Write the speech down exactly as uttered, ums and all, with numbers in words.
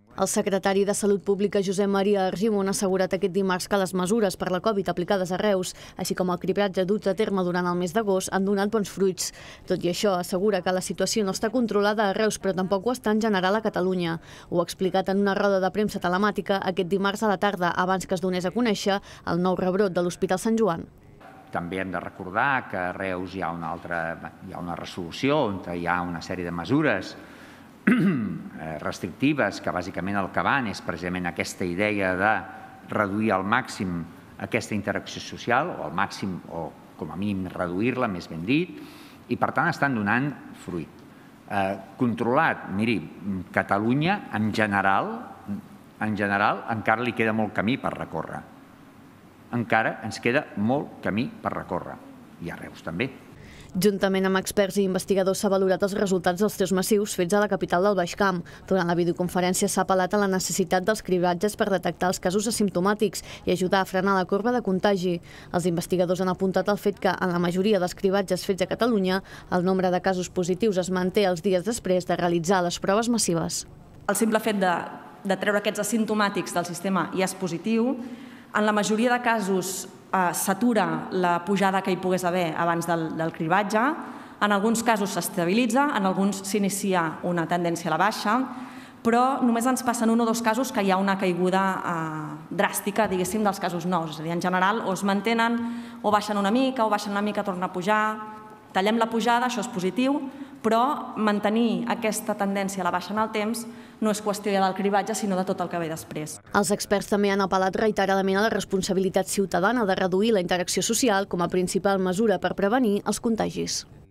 El secretari de Salut Pública, Josep Maria Argimon, ha assegurat aquest dimarts que les mesures per la Covid aplicades a Reus, així com el cribratge dut a terme durant el mes d'agost, han donat bons fruits. Tot i això, assegura que la situació no està controlada a Reus, però tampoc ho està en general a Catalunya. Ho ha explicat en una roda de premsa telemàtica aquest dimarts a la tarda, abans que es donés a conèixer el nou rebrot de l'Hospital Sant Joan. També hem de recordar que a Reus hi ha una, altra, hi ha una resolució on hi ha una sèrie de mesures restrictives que bàsicament el que van és precisament aquesta idea de reduir al màxim aquesta interacció social, o al màxim, o com a mínim reduir-la, més ben dit, i per tant estan donant fruit. Eh, controlat, miri, Catalunya en general, en general encara li queda molt camí per recórrer. Encara ens queda molt camí per recórrer, i a Reus també. Juntament amb experts i investigadors s'ha valorat els resultats dels tests massius fets a la capital del Baix Camp. Durant la videoconferència s'ha apel·lat a la necessitat dels cribratges per detectar els casos asimptomàtics i ajudar a frenar la corba de contagi. Els investigadors han apuntat el fet que, en la majoria dels cribratges fets a Catalunya, el nombre de casos positius es manté els dies després de realitzar les proves massives. El simple fet de, de treure aquests asimptomàtics del sistema ja és positiu. En la majoria de casos eh, s'atura la pujada que hi pogués haver abans del, del cribatge. En alguns casos s'estabilitza, en alguns s'inicia una tendència a la baixa, però només ens passen un o dos casos que hi ha una caiguda eh, dràstica, diguéssim, dels casos nous. És a dir, en general, o es mantenen, o baixen una mica, o baixen una mica, torna a pujar. Tallem la pujada, això és positiu, però mantenir aquesta tendència a la baixa en el temps no és qüestió del cribatge, sinó de tot el que ve després. Els experts també han apel·lat reiteradament a la responsabilitat ciutadana de reduir la interacció social com a principal mesura per prevenir els contagis.